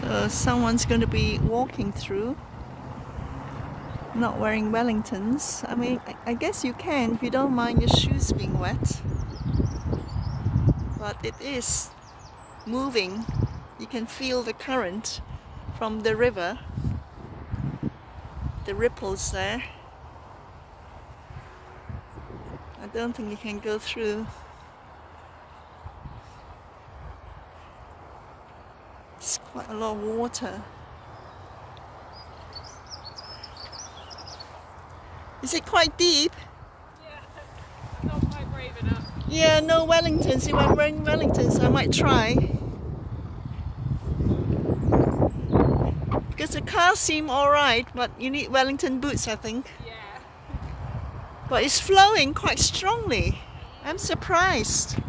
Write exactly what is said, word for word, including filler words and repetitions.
So someone's going to be walking through, not wearing Wellingtons. I mean, I, I guess you can if you don't mind your shoes being wet. But it is moving. You can feel the current from the river. The ripples there. I don't think you can go through. It's quite a lot of water. Is it quite deep? Yeah, not quite brave enough. Yeah, no Wellingtons. If I'm wearing Wellingtons, I might try. Because the cars seem alright, but you need Wellington boots, I think. Yeah. But it's flowing quite strongly. I'm surprised.